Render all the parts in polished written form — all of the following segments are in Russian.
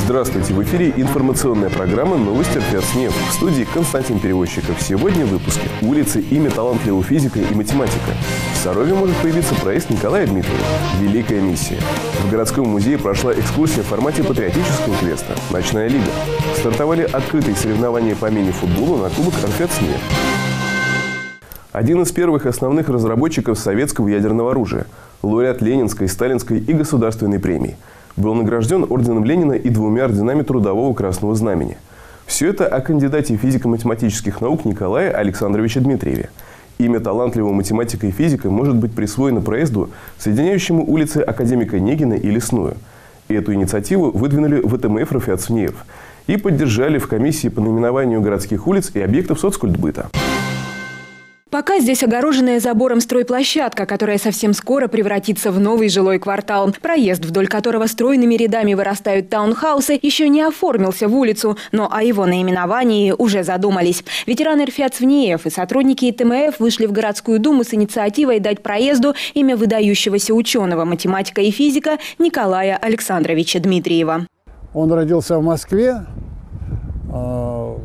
Здравствуйте! В эфире информационная программа «Новости РФСНЕФ». В студии Константин Перевозчиков. Сегодня в выпуске. Улицы имя талантливого физика и математика. В Сарове может появиться проезд Николая Дмитриева. Великая миссия. В городском музее прошла экскурсия в формате патриотического квеста. Ночная лига. Стартовали открытые соревнования по мини-футболу на кубок РФСНЕФ. Один из первых основных разработчиков советского ядерного оружия. Лауреат Ленинской, Сталинской и Государственной премии. Был награжден орденом Ленина и 2 орденами Трудового Красного Знамени. Все это о кандидате физико-математических наук Николае Александровиче Дмитриеве. Имя талантливого математика и физика может быть присвоено проезду, соединяющему улицы Академика Негина и Лесную. Эту инициативу выдвинули ВТМФ РФСНЕФ и поддержали в комиссии по наименованию городских улиц и объектов соцкультбыта. Пока здесь огороженная забором стройплощадка, которая совсем скоро превратится в новый жилой квартал. Проезд, вдоль которого стройными рядами вырастают таунхаусы, еще не оформился в улицу, но о его наименовании уже задумались. Ветераны РФСНЕФ и сотрудники ТМФ вышли в городскую думу с инициативой дать проезду имя выдающегося ученого, математика и физика Николая Александровича Дмитриева. Он родился в Москве в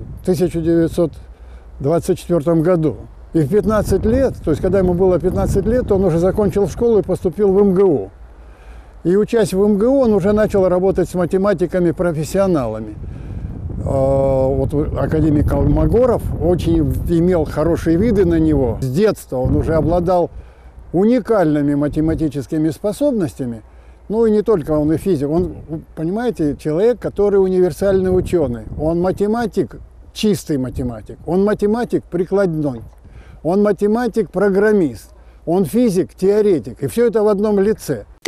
1924 году. И в 15 лет, то есть когда ему было 15 лет, он уже закончил школу и поступил в МГУ. И учась в МГУ, он уже начал работать с математиками-профессионалами. Вот академик Колмогоров очень имел хорошие виды на него. С детства он уже обладал уникальными математическими способностями. Ну и не только он и физик. Он, понимаете, человек, который универсальный ученый. Он математик, чистый математик. Он математик прикладной. Он математик-программист, он физик-теоретик. И все это в одном лице. В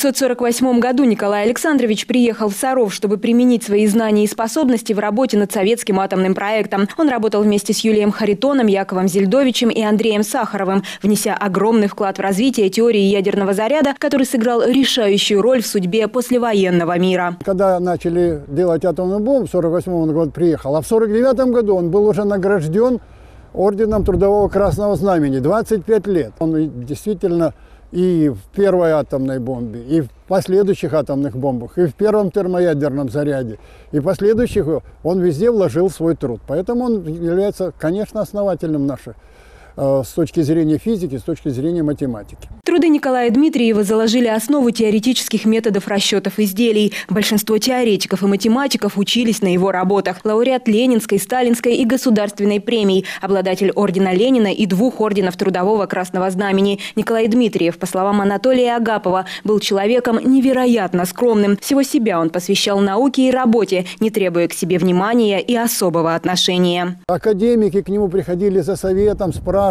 1948 году Николай Александрович приехал в Саров, чтобы применить свои знания и способности в работе над советским атомным проектом. Он работал вместе с Юлием Харитоном, Яковом Зельдовичем и Андреем Сахаровым, внеся огромный вклад в развитие теории ядерного заряда, который сыграл решающую роль в судьбе послевоенного мира. Когда начали делать атомную бомбу, в 1948 году приехал, а в 1949 году он был уже награжден орденом Трудового Красного Знамени, 25 лет. Он действительно и в первой атомной бомбе, и в последующих атомных бомбах, и в первом термоядерном заряде, и в последующих он везде вложил свой труд. Поэтому он является, конечно, основателем наших с точки зрения физики, с точки зрения математики. Труды Николая Дмитриева заложили основу теоретических методов расчетов изделий. Большинство теоретиков и математиков учились на его работах. Лауреат Ленинской, Сталинской и Государственной премий, обладатель ордена Ленина и 2 орденов Трудового Красного Знамени. Николай Дмитриев, по словам Анатолия Агапова, был человеком невероятно скромным. Всего себя он посвящал науке и работе, не требуя к себе внимания и особого отношения. Академики к нему приходили за советом, спрашивали.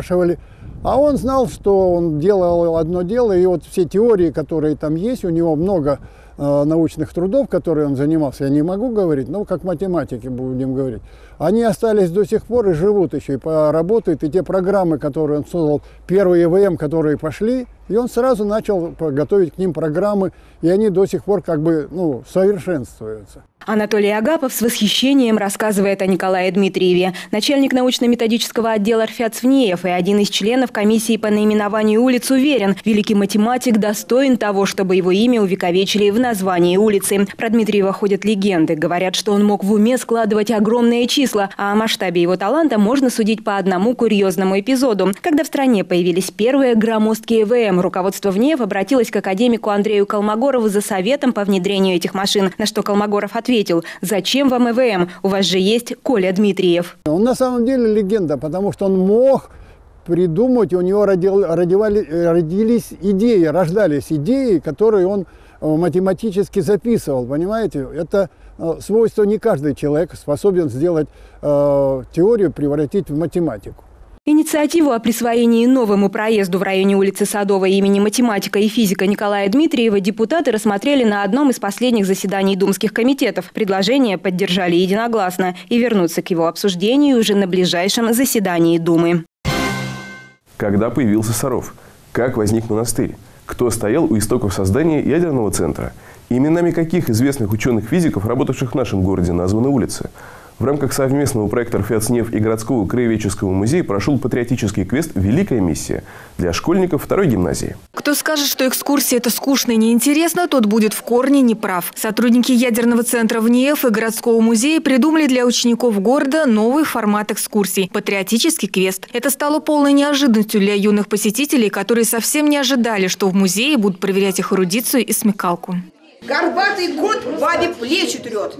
А он знал, что он делал одно дело, и вот все теории, которые там есть, у него много научных трудов, которые он занимался, я не могу говорить, но как математики будем говорить, они остались до сих пор и живут еще, и работают, и те программы, которые он создал, первые ЕВМ, которые пошли, и он сразу начал готовить к ним программы, и они до сих пор как бы совершенствуются. Анатолий Агапов с восхищением рассказывает о Николае Дмитриеве. Начальник научно-методического отдела РФСНЕФ и один из членов комиссии по наименованию улиц уверен, великий математик достоин того, чтобы его имя увековечили в названии улицы. Про Дмитриева ходят легенды. Говорят, что он мог в уме складывать огромные числа, а о масштабе его таланта можно судить по одному курьезному эпизоду. Когда в стране появились первые громоздкие ВМ, руководство ВНЕФ обратилось к академику Андрею Колмогорову за советом по внедрению этих машин, на что Колмогоров ответил: «Зачем вам ИВМ? У вас же есть Коля Дмитриев». Он на самом деле легенда, потому что он мог придумать, у него рождались идеи, которые он математически записывал, понимаете? Это свойство, не каждый человек способен сделать теорию, превратить в математику. Инициативу о присвоении новому проезду в районе улицы Садовой имени математика и физика Николая Дмитриева депутаты рассмотрели на одном из последних заседаний думских комитетов. Предложение поддержали единогласно и вернутся к его обсуждению уже на ближайшем заседании Думы. Когда появился Саров? Как возник монастырь? Кто стоял у истоков создания ядерного центра? Именами каких известных ученых-физиков, работавших в нашем городе, названы улицы? В рамках совместного проекта РФИАЦ-НЕФ и городского краеведческого музея прошел патриотический квест «Великая миссия» для школьников второй гимназии. Кто скажет, что экскурсия – это скучно и неинтересно, тот будет в корне неправ. Сотрудники ядерного центра ВНИЭФ и городского музея придумали для учеников города новый формат экскурсий – патриотический квест. Это стало полной неожиданностью для юных посетителей, которые совсем не ожидали, что в музее будут проверять их эрудицию и смекалку. Горбатый кот бабе плечи трет.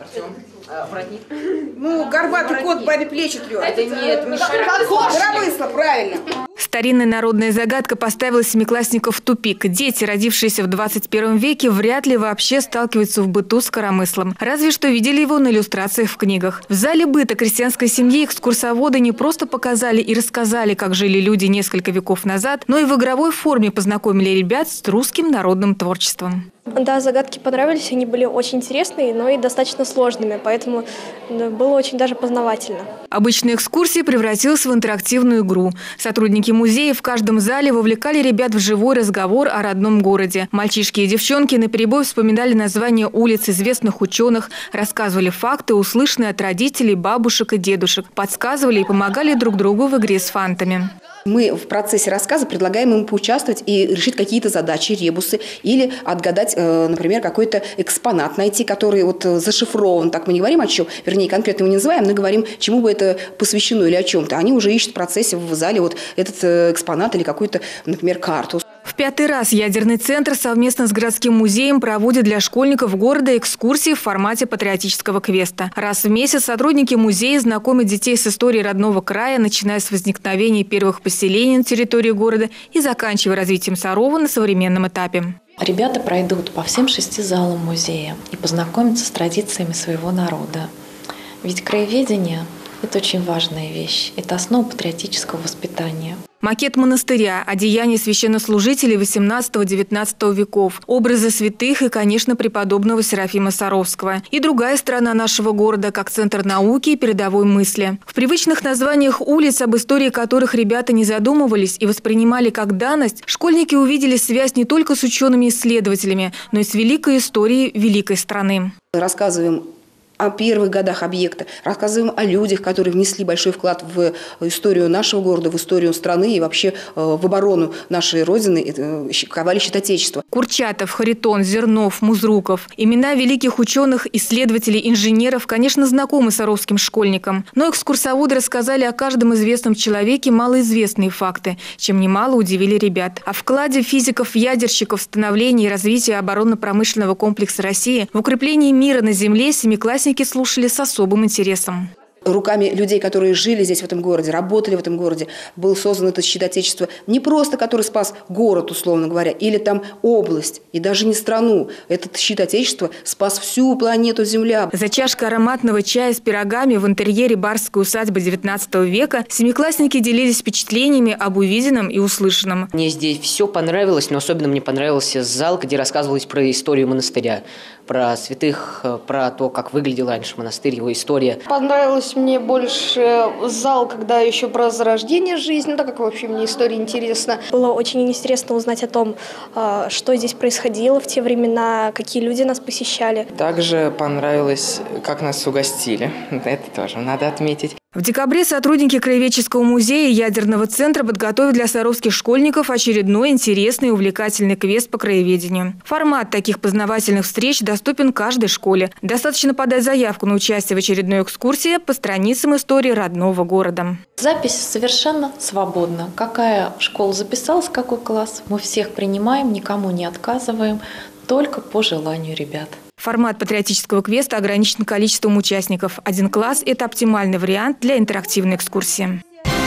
Ну, горбатый кот бабе плечи трет. Это нет, коромысло, правильно. Старинная народная загадка поставила семиклассников в тупик. Дети, родившиеся в 21 веке, вряд ли вообще сталкиваются в быту с коромыслом. Разве что видели его на иллюстрациях в книгах. В зале быта крестьянской семьи экскурсоводы не просто показали и рассказали, как жили люди несколько веков назад, но и в игровой форме познакомили ребят с русским народным творчеством. Да, загадки понравились, они были очень интересные, но и достаточно сложными, поэтому было очень даже познавательно. Обычная экскурсия превратилась в интерактивную игру. Сотрудники музея в каждом зале вовлекали ребят в живой разговор о родном городе. Мальчишки и девчонки наперебой вспоминали названия улиц известных ученых, рассказывали факты, услышанные от родителей, бабушек и дедушек, подсказывали и помогали друг другу в игре с фантами. Мы в процессе рассказа предлагаем им поучаствовать и решить какие-то задачи, ребусы, или отгадать, например, какой-то экспонат найти, который вот зашифрован. Так мы не говорим о чем, вернее, конкретно его не называем, но говорим, чему бы это посвящено или о чем-то. Они уже ищут в процессе в зале вот этот экспонат или какую-то, например, карту. В 5-й раз ядерный центр совместно с городским музеем проводит для школьников города экскурсии в формате патриотического квеста. Раз в месяц сотрудники музея знакомят детей с историей родного края, начиная с возникновения первых поселений на территории города и заканчивая развитием Сарова на современном этапе. Ребята пройдут по всем 6 залам музея и познакомятся с традициями своего народа. Ведь краеведение – это очень важная вещь, это основа патриотического воспитания. Макет монастыря, одеяния священнослужителей XVIII-XIX веков, образы святых и, конечно, преподобного Серафима Саровского. И другая сторона нашего города, как центр науки и передовой мысли. В привычных названиях улиц, об истории которых ребята не задумывались и воспринимали как данность, школьники увидели связь не только с учеными-исследователями, но и с великой историей великой страны. Рассказываем о первых годах объекта, рассказываем о людях, которые внесли большой вклад в историю нашего города, в историю страны и вообще в оборону нашей Родины, ковали щит Отечества. Курчатов, Харитон, Зернов, Музруков. Имена великих ученых, исследователей, инженеров, конечно, знакомы саровским школьникам. Но экскурсоводы рассказали о каждом известном человеке малоизвестные факты, чем немало удивили ребят. О вкладе физиков-ядерщиков в становление и развитие оборонно-промышленного комплекса России, в укреплении мира на земле семиклассники слушали с особым интересом. Руками людей, которые жили здесь, в этом городе, работали в этом городе, был создан этот щит Отечества, не просто который спас город, условно говоря, или там область, и даже не страну. Этот щит Отечества спас всю планету Земля. За чашкой ароматного чая с пирогами в интерьере барской усадьбы XIX века семиклассники делились впечатлениями об увиденном и услышанном. Мне здесь все понравилось, но особенно мне понравился зал, где рассказывалось про историю монастыря, про святых, про то, как выглядел раньше монастырь, его история. Понравилось мне больше зал, когда еще про зарождение жизни, так как вообще мне история интересна. Было очень интересно узнать о том, что здесь происходило в те времена, какие люди нас посещали. Также понравилось, как нас угостили. Это тоже надо отметить. В декабре сотрудники краеведческого музея и ядерного центра подготовят для саровских школьников очередной интересный и увлекательный квест по краеведению. Формат таких познавательных встреч доступен каждой школе. Достаточно подать заявку на участие в очередной экскурсии по страницам истории родного города. Запись совершенно свободна. Какая школа записалась, какой класс. Мы всех принимаем, никому не отказываем, только по желанию ребят. Формат патриотического квеста ограничен количеством участников. 1 класс – это оптимальный вариант для интерактивной экскурсии.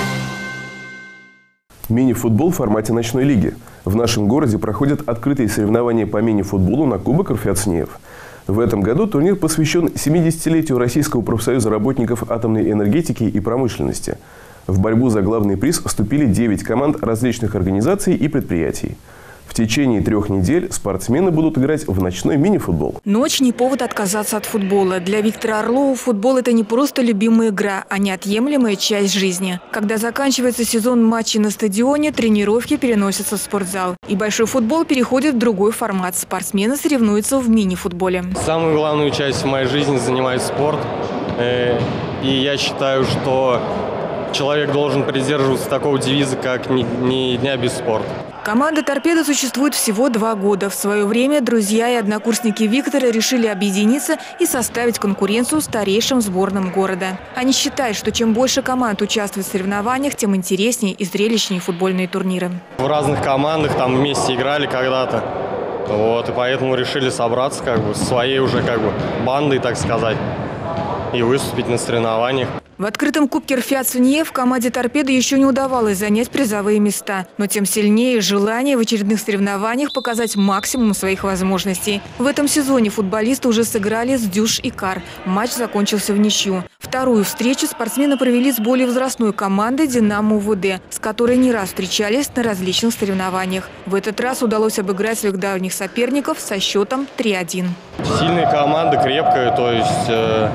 Мини-футбол в формате ночной лиги. В нашем городе проходят открытые соревнования по мини-футболу на Кубок РФИАЦ-НЕФ. В этом году турнир посвящен 70-летию Российского профсоюза работников атомной энергетики и промышленности. В борьбу за главный приз вступили 9 команд различных организаций и предприятий. В течение 3 недель спортсмены будут играть в ночной мини-футбол. Ночь не повод отказаться от футбола. Для Виктора Орлова футбол – это не просто любимая игра, а неотъемлемая часть жизни. Когда заканчивается сезон матчей на стадионе, тренировки переносятся в спортзал. И большой футбол переходит в другой формат. Спортсмены соревнуются в мини-футболе. Самую главную часть в моей жизни занимает спорт. И я считаю, что человек должен придерживаться такого девиза, как «ни дня без спорта». Команда «Торпедо» существует всего 2 года. В свое время друзья и однокурсники Виктора решили объединиться и составить конкуренцию старейшим сборным города. Они считают, что чем больше команд участвует в соревнованиях, тем интереснее и зрелищнее футбольные турниры. В разных командах там вместе играли когда-то. Вот, и поэтому решили собраться со своей уже бандой, так сказать, и выступить на соревнованиях. В открытом кубке РФИАЦ-ФНИЕФ команде «Торпедо» еще не удавалось занять призовые места. Но тем сильнее желание в очередных соревнованиях показать максимум своих возможностей. В этом сезоне футболисты уже сыграли с Дюш и Кар. Матч закончился в ничью. Вторую встречу спортсмены провели с более возрастной командой «Динамо УВД», с которой не раз встречались на различных соревнованиях. В этот раз удалось обыграть своих давних соперников со счетом 3-1. Сильная команда, крепкая, то есть...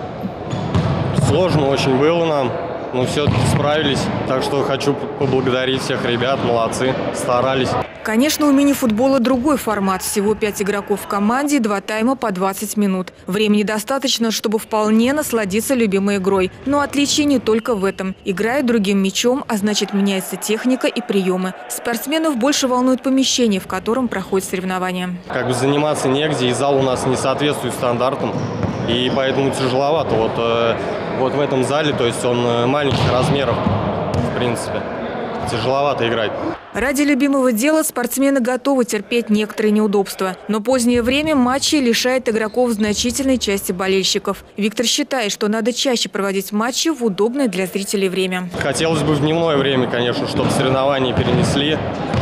Сложно очень было нам, но все-таки справились. Так что хочу поблагодарить всех ребят, молодцы, старались. Конечно, у мини-футбола другой формат. Всего 5 игроков в команде и 2 тайма по 20 минут. Времени достаточно, чтобы вполне насладиться любимой игрой. Но отличие не только в этом. Играют другим мячом, а значит меняется техника и приемы. Спортсменов больше волнует помещение, в котором проходят соревнования. Заниматься негде, и зал у нас не соответствует стандартам. И поэтому тяжеловато. Вот в этом зале, то есть он маленьких размеров, в принципе. Тяжеловато играть. Ради любимого дела спортсмены готовы терпеть некоторые неудобства. Но позднее время матчей лишает игроков значительной части болельщиков. Виктор считает, что надо чаще проводить матчи в удобное для зрителей время. Хотелось бы в дневное время, конечно, чтобы соревнования перенесли.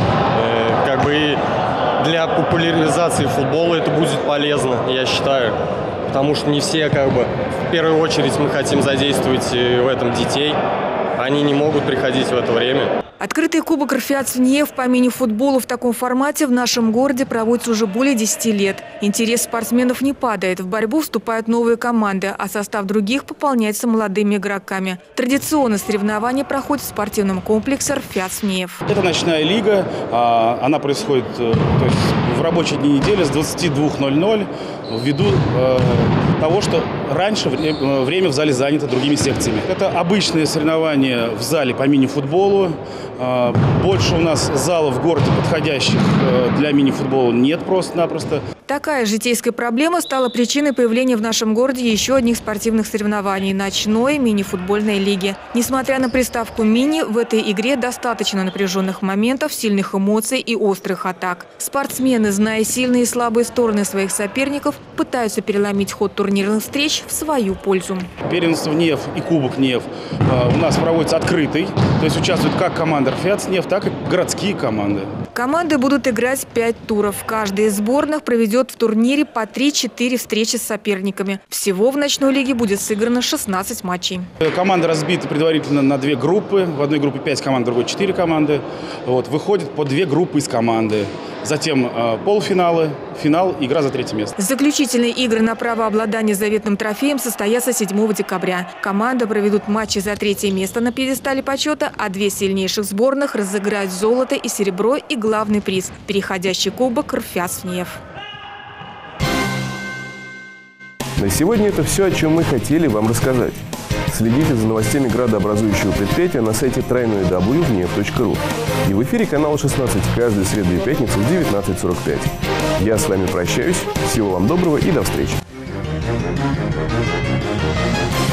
И для популяризации футбола это будет полезно, я считаю. Потому что не все, в первую очередь мы хотим задействовать в этом детей. Они не могут приходить в это время. Открытый кубок РФИАЦ-ФНИЕФ по мини-футболу в таком формате в нашем городе проводится уже более 10 лет. Интерес спортсменов не падает. В борьбу вступают новые команды, а состав других пополняется молодыми игроками. Традиционно соревнования проходят в спортивном комплексе РФИАЦ-ФНИЕФ. Это ночная лига. Она происходит в рабочие дни недели с 22:00 ввиду того, что раньше время в зале занято другими секциями. Это обычные соревнования в зале по мини-футболу. Больше у нас залов в городе, подходящих для мини-футбола, нет просто-напросто. Такая житейская проблема стала причиной появления в нашем городе еще одних спортивных соревнований – ночной мини-футбольной лиги. Несмотря на приставку «мини», в этой игре достаточно напряженных моментов, сильных эмоций и острых атак. Спортсмены, зная сильные и слабые стороны своих соперников, пытаются переломить ход турнирных встреч в свою пользу. Первенство НИЕФ и Кубок НИЕФ у нас проводится открытый, то есть участвуют как команда РФИАЦ-НИЕФ, так и городские команды. Команды будут играть 5 туров. Каждая из сборных проведет в турнире по 3-4 встречи с соперниками. Всего в ночной лиге будет сыграно 16 матчей. Команды разбиты предварительно на 2 группы. В одной группе 5 команд, в другой 4 команды. Выходит по 2 группы из команды. Затем полуфиналы, финал, игра за 3-е место. Заключительные игры на право обладания заветным трофеем состоятся 7 декабря. Команды проведут матчи за 3-е место на пьедестале почета, а 2 сильнейших сборных разыграют золото и серебро и главный приз – переходящий кубок РФИАЦ-ФНИЕФ. На сегодня это все, о чем мы хотели вам рассказать. Следите за новостями градообразующего предприятия на сайте www.vnef.ru и в эфире канала 16 каждую среду и пятницу в 19:45. Я с вами прощаюсь. Всего вам доброго и до встречи.